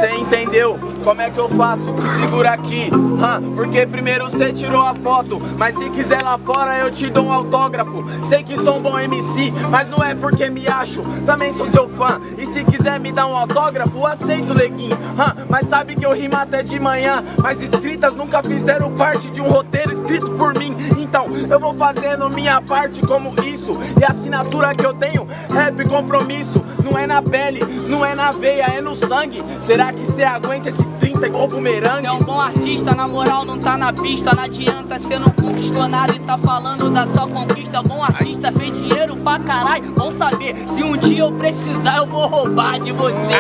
Cê entendeu como é que eu faço? Segura aqui, porque primeiro cê tirou a foto, mas se quiser lá fora eu te dou um autógrafo. Sei que sou um bom MC, mas não é porque me acho, também sou seu fã. E se quiser me dar um autógrafo, aceito, neguinho. Mas sabe que eu rimo até de manhã, mas escritas nunca fizeram parte de um roteiro escrito por mim. Então eu vou fazendo minha parte como isso, e a assinatura que eu tenho, rap compromisso. Não é na pele, não é na veia, é no sangue. Será que cê aguenta esse 30 igual bumerangue? Cê é um bom artista, na moral não tá na pista. Não adianta, cê não conquistou nada e tá falando da sua conquista. Bom artista, fez dinheiro pra caralho. Bom saber, se um dia eu precisar eu vou roubar de você.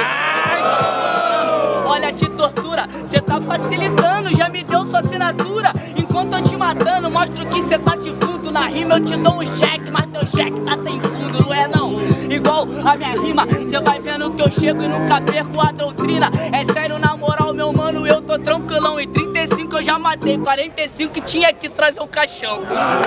Olha, te tortura, cê tá facilitando, já me deu sua assinatura. Enquanto eu te matando, mostro que cê tá de fundo. Na rima eu te dou um cheque, mas teu cheque tá sem fundo, não é não? Igual a minha rima, cê vai vendo que eu chego e nunca perco a doutrina. É sério, na moral, meu mano, eu tô tranquilão. Em 35 eu já matei, 45 tinha que trazer o caixão.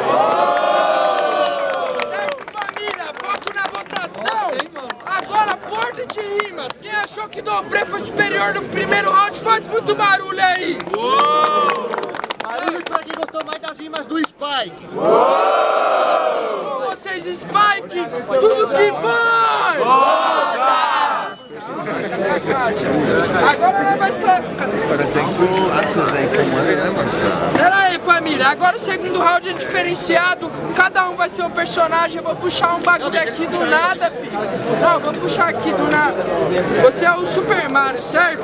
Certo, família, foco na votação. Agora, por ordem de rimas, quem achou que Dobré foi superior no primeiro round, faz muito barulho aí. Barulhos pra quem gostou mais das rimas do Spike. Com vocês, Spike, tudo que vai! Agora nós vai estar... Pera aí, família, agora o segundo round é diferenciado. Cada um vai ser um personagem. Eu vou puxar um bagulho aqui do nada, filho. Não, vou puxar aqui do nada. Você é o Super Mario, certo?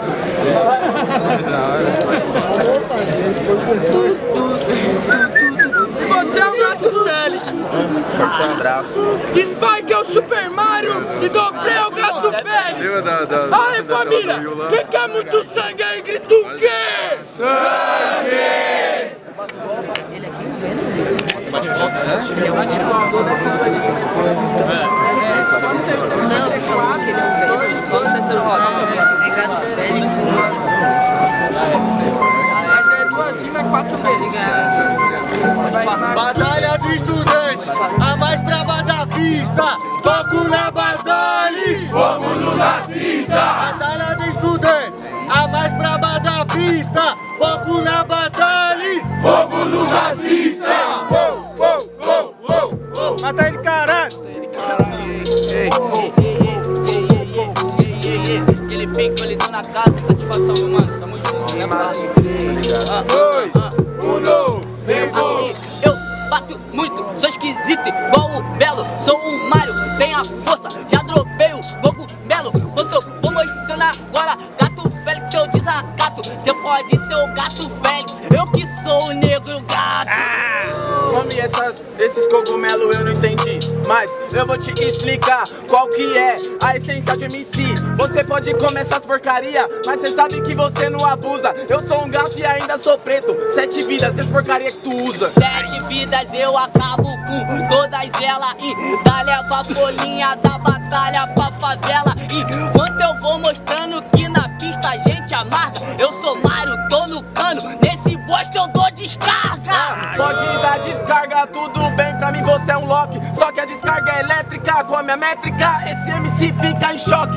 E você é o Gato Félix. Forte abraço. Spike é o Super Mario e Dobré é o Gato Félix. Aí, família, quem quer muito sangue aí, grita o quê? Sangue! Só no terceiro vai ser 4, 2, só no terceiro round. É Gato Félix. Mas é 2 rimas, 4 vezes. Batalha de estudantes, a mais braba da pista. Foco na batalha, fogo nos racistas. Batalha de estudantes, a mais braba da pista. Foco na batalha, fogo nos racistas. Mata ele, caralho. Aquele pique, colisão na casa, satisfação, meu mano. Tamo junto, né, mano? 2, 1, eu bato muito, sou esquisito igual o Belo. Sou um Mario, tenho a força, já dropei o cogumelo. Quanto eu vou mostrando agora, Gato Félix, eu desacato. Cê pode ser o Gato Félix, eu que sou o negro gato. Come esses cogumelos eu não entendi, mas eu vou te explicar qual que é a essência de MC. Você pode comer essas porcaria, mas cê sabe que você não abusa. Eu sou um gato e ainda sou preto. 7 vidas, 6 porcaria que tu usa. 7 vidas eu acabo com todas elas e dá leva a folhinha da batalha pra favela. Enquanto eu vou mostrando que na pista a gente amarga, eu sou Mario, tô no cano, nesse bosta eu dou descarga. Pode dar descarga, tudo bem, pra mim você é um Loki. Só que a descarga é elétrica, com a minha métrica esse MC fica em choque.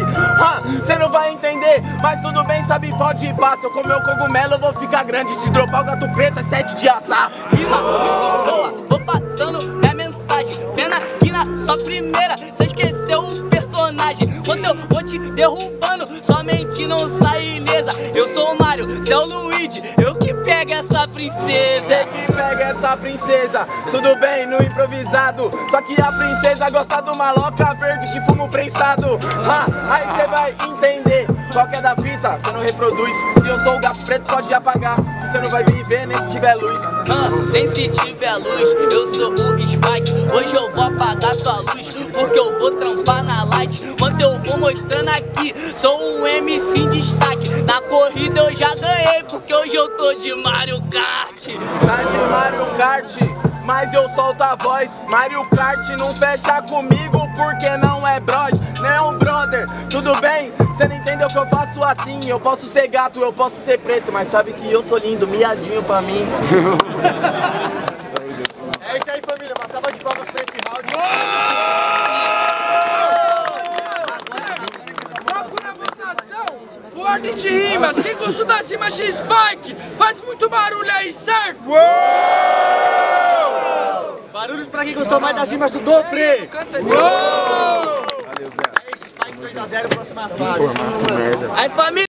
Cê não vai entender, mas tudo bem, sabe, pode ir pá. Se eu comer o cogumelo eu vou ficar grande. Se dropar o gato preto é 7 de assar. Rima muito boa, vou passando minha mensagem. Pena que na sua primeira cê esqueceu o personagem. Quando eu vou te derrubando, somente não sai ilesa. Eu sou o Mario, cê é o Luigi, eu que pego essa princesa. Cê que pega essa princesa, tudo bem no improvisado. Só que a princesa gosta do maloca verde que fuma o prensado. Aí cê vai entender qual que é da fita, cê não reproduz. Se eu sou o gato preto pode apagar, cê não vai viver nem se tiver luz. Nem se tiver luz, eu sou o Spike. Hoje eu vou apagar tua luz, porque eu vou trampar na light. Quando eu vou mostrando aqui, sou um MC em destaque. Na corrida eu já ganhei, porque hoje eu tô de Mario Kart. Tá de Mario Kart, mas eu solto a voz. Mario Kart não fecha comigo porque não é bros, não é um brother. Tudo bem, cê não entendeu que eu faço assim. Eu posso ser gato, eu posso ser preto, mas sabe que eu sou lindo, miadinho pra mim. É isso aí, família. Uma salva de palmas pra esse round. Foco na votação. novo, ordem de rimas. Quem gostou das rimas de Spike, faz muito barulho aí, certo? Barulhos pra quem gostou mais das rimas do Dobre. Canta É isso, Spike 2 a 0, próxima fase. Aí família!